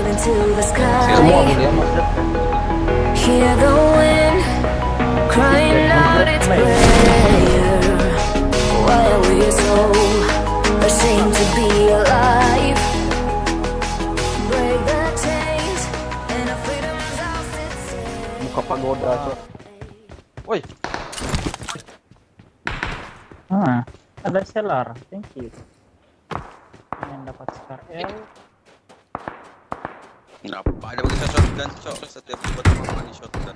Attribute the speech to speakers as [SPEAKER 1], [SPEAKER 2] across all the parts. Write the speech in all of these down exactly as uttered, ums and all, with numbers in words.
[SPEAKER 1] into the sky. Hear the wind crying out its prayer. Why are we so ashamed to be alive? Break the chains and our freedom's ours to take.
[SPEAKER 2] Muka pagoda, Cok. Woi.
[SPEAKER 3] Ah, ada seller. Thank you. Yang dapat scar L.
[SPEAKER 4] Kenapa ada bagi shotgun, Cok? Setiap buat apa shotgun.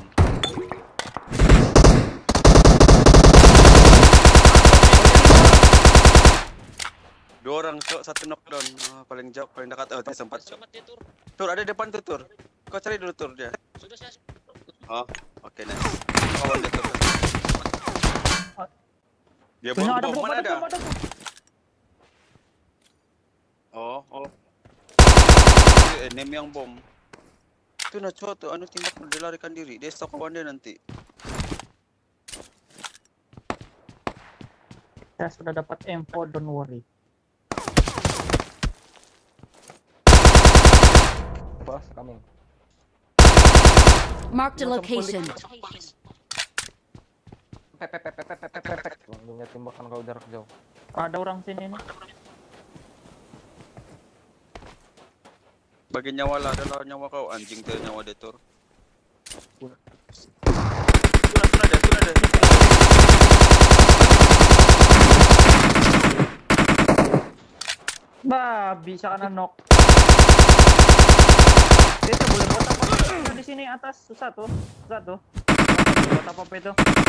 [SPEAKER 4] Dua orang, Cok, satu knockdown. Oh, paling jauh, paling dekat. Oh, dia sempat, Cok. Tur, ada depan tuh, Tur. Kau cari dulu, Tur, dia. Sudah, saya. Oh, oke, okay, nice. Kawan dia, Tur. Dia bawa bom, mana ada? Oh, oh. Enemy yang bom. Itu nak Cok, tuh, anu timbak, dia larikan diri. Dia stok kawan dia nanti.
[SPEAKER 3] Saya sudah dapat info, don't worry.
[SPEAKER 2] Bos, coming.
[SPEAKER 1] Mark the location.
[SPEAKER 2] Pep pep pep pep pep pep pep. Langsungnya tembakan kau jarak jauh.
[SPEAKER 3] Ada orang sini nih.
[SPEAKER 4] Bagi nyawa lah, adalah nyawa kau. Anjing tuh nyawa dia, Tur. Tuna, tuna dia, tuna dia.
[SPEAKER 3] Babi, seakan knock. Kita boleh buat apa di sini atas, susah tuh, susah tuh. Buat apa apa itu?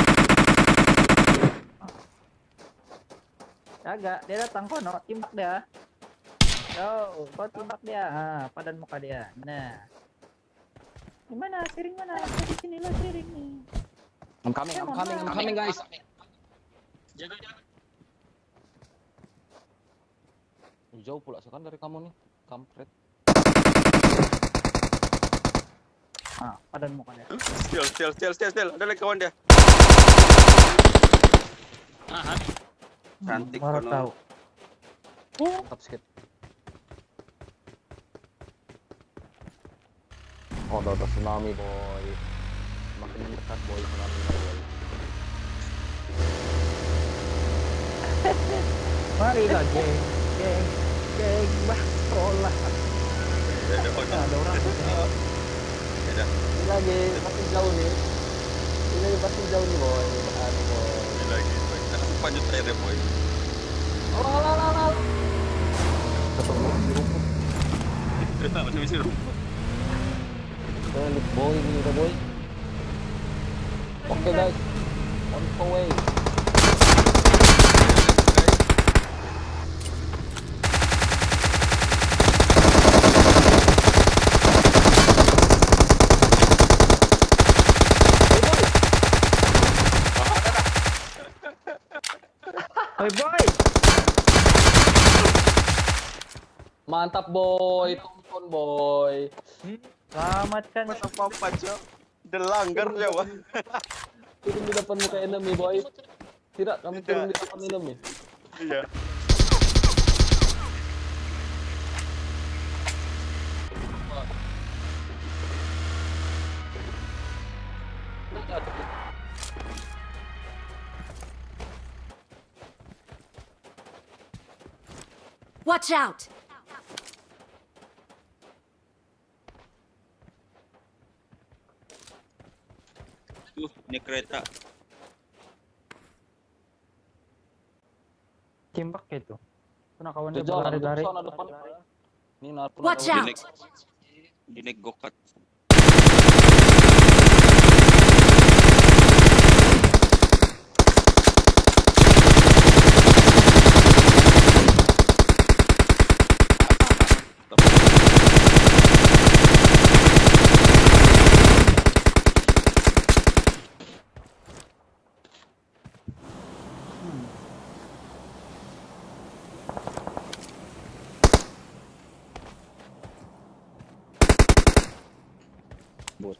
[SPEAKER 3] Kagak, dia datang kono, timbak dia. Yo, kau timbak dia, ah, padan muka dia. Nah, gimana? Sharing mana? Di sini lo sharing nih.
[SPEAKER 2] I'm coming, I'm coming, I'm coming, guys.
[SPEAKER 4] Jaga, jaga.
[SPEAKER 2] Jauh pula sekarang dari kamu nih, kampret.
[SPEAKER 3] Ah, padan muka dia.
[SPEAKER 4] Still, still, still, still, still. Ada lagi kawan dia. Ah, cantik
[SPEAKER 3] baru
[SPEAKER 4] kono.
[SPEAKER 3] tahu.
[SPEAKER 2] Mantap skip. Oh, udah ada tsunami, boy. Makin mendekat, boy, tsunami, boy.
[SPEAKER 3] Marilah, geng, geng, geng, bah, sekolah.
[SPEAKER 4] Ada orang.
[SPEAKER 3] Ada orang.
[SPEAKER 4] Ada.
[SPEAKER 2] Ini lagi, masih jauh nih. Ini masih jauh nih, boy. Aduh, boy.
[SPEAKER 4] Ini lagi. Kita kasih panjut air ya, boy.
[SPEAKER 2] Alah, alah, alah, alah. Ketemu di rumput.
[SPEAKER 4] Kenapa masih rumput?
[SPEAKER 2] Balik, boy, ini udah, boy. Oke, okay, guys. On the way.
[SPEAKER 3] Hey boy,
[SPEAKER 2] mantap boy, tonton boy.
[SPEAKER 3] selamatkan.
[SPEAKER 4] Masa apa Cok? Delanggar Jawa.
[SPEAKER 2] Turun di depan muka enemy boy. Tidak, kami turun di depan enemy.
[SPEAKER 4] Iya.
[SPEAKER 1] Watch out!
[SPEAKER 4] Tuh, ini kereta.
[SPEAKER 3] Timbak itu. Kena kawan dia
[SPEAKER 2] Jalan
[SPEAKER 3] berlari-lari.
[SPEAKER 2] sana depan. Ini narko.
[SPEAKER 1] Watch out!
[SPEAKER 4] Ini gokat.
[SPEAKER 2] Bot.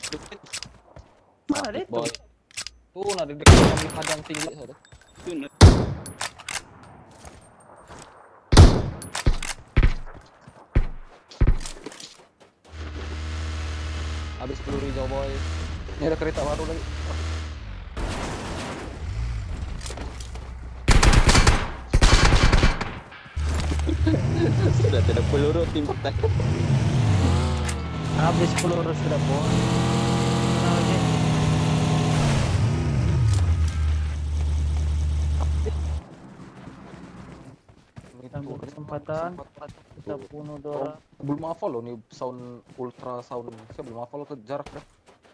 [SPEAKER 3] Mana dia
[SPEAKER 2] Boy.
[SPEAKER 3] tuh?
[SPEAKER 2] Tuh, nah di dekat kami padang tinggi sana.
[SPEAKER 4] Tuh,
[SPEAKER 2] Habis peluru hijau boy. Ini ada kereta baru lagi. Sudah tidak peluru tim kita.
[SPEAKER 3] Habis peluru sudah boy. Nah, ini. Ambil kesempatan kita bunuh Dora.
[SPEAKER 2] Belum hafal loh nih sound ultra sound. Saya belum hafal ke jarak dah.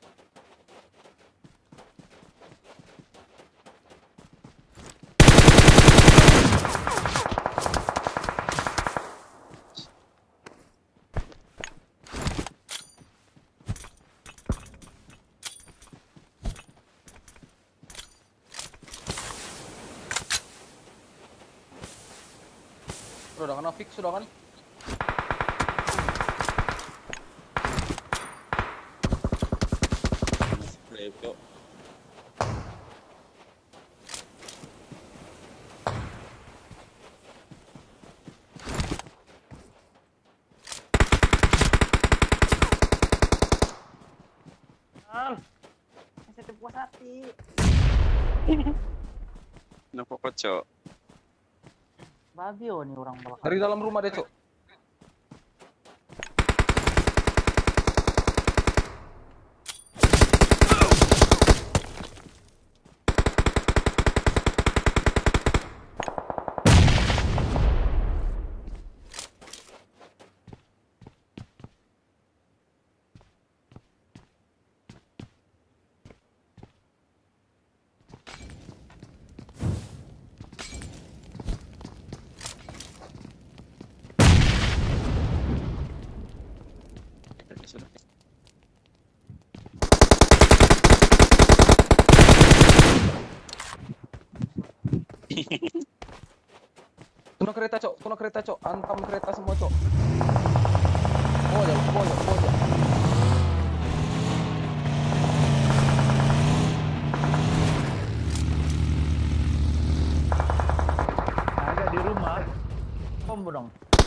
[SPEAKER 2] Sudah kena fix sudah kan?
[SPEAKER 4] play kok.
[SPEAKER 3] Al, saya puas hati.
[SPEAKER 4] Kenapa kok, Cok?
[SPEAKER 3] Bagio nih orang belakang.
[SPEAKER 2] Dari dalam rumah deh, Cok.
[SPEAKER 4] Sudah.
[SPEAKER 2] Tuna kereta, Cok. Tuna kereta, Cok. Antam kereta semua, Cok. Pojok, pojok, pojok.
[SPEAKER 3] Ada di rumah. Bom dong.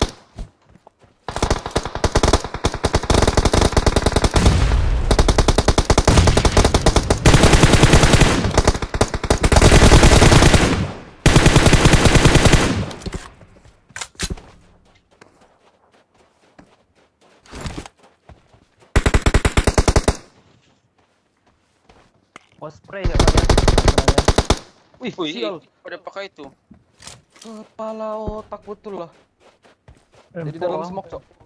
[SPEAKER 3] Oh, spray ya, Bang, ya.
[SPEAKER 2] Wih,
[SPEAKER 4] Wih,
[SPEAKER 2] sial.
[SPEAKER 4] pada pakai itu.
[SPEAKER 2] Kepala otak betul lah.
[SPEAKER 3] M
[SPEAKER 2] Jadi
[SPEAKER 3] empat.
[SPEAKER 2] dalam smoke, Cok.